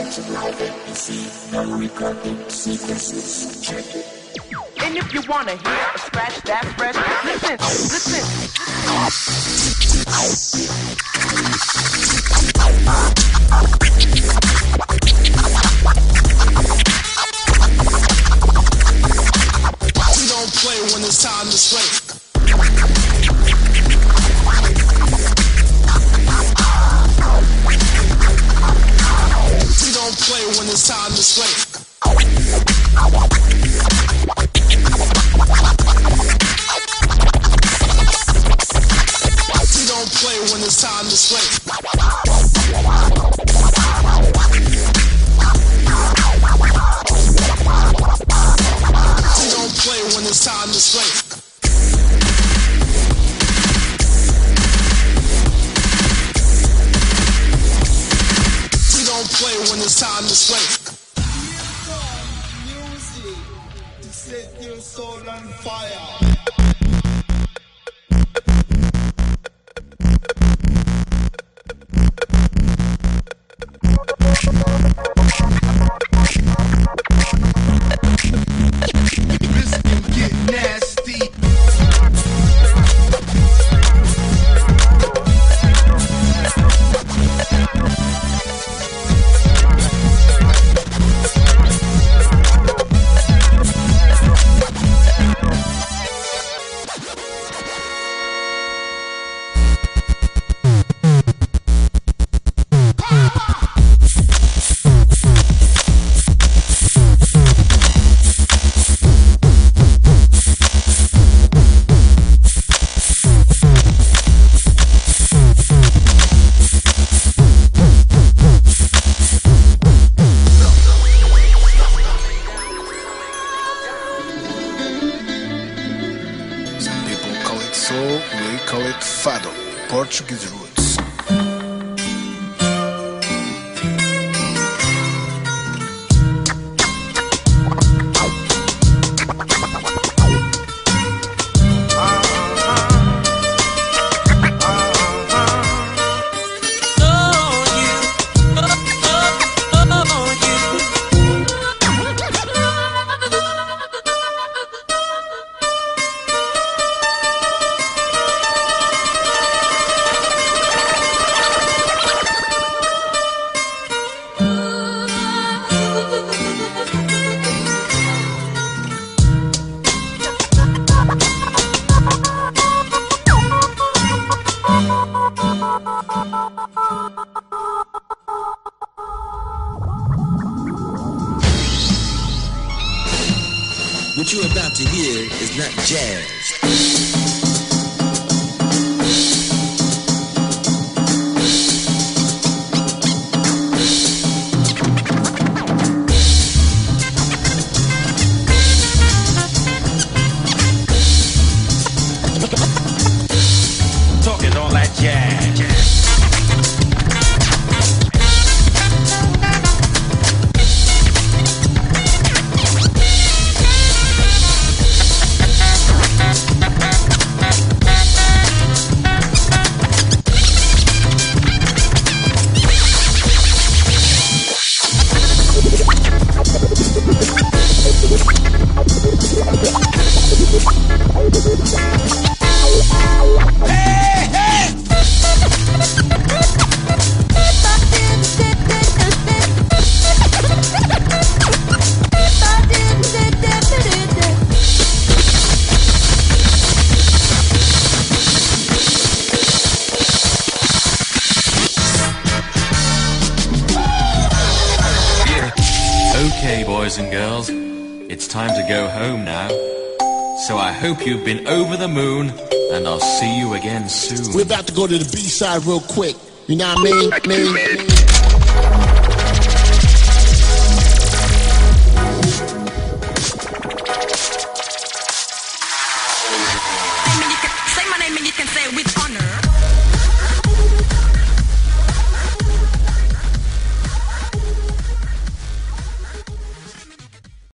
And if you wanna hear a scratch that fresh, listen, listen. We don't play when it's time to slay. We don't play when it's time to slay. We don't play when it's time to slay. We don't play when it's time to slay. We don't play when it's time to slay. Music to set your soul on fire. This can get nasty. Some people call it soul, we call it fado, Portuguese roots. What you're about to hear is not jazz. Talking all that jazz. Okay, boys and girls, it's time to go home now. So I hope you've been over the moon, and I'll see you again soon. We're about to go to the B-side real quick. You know what I mean?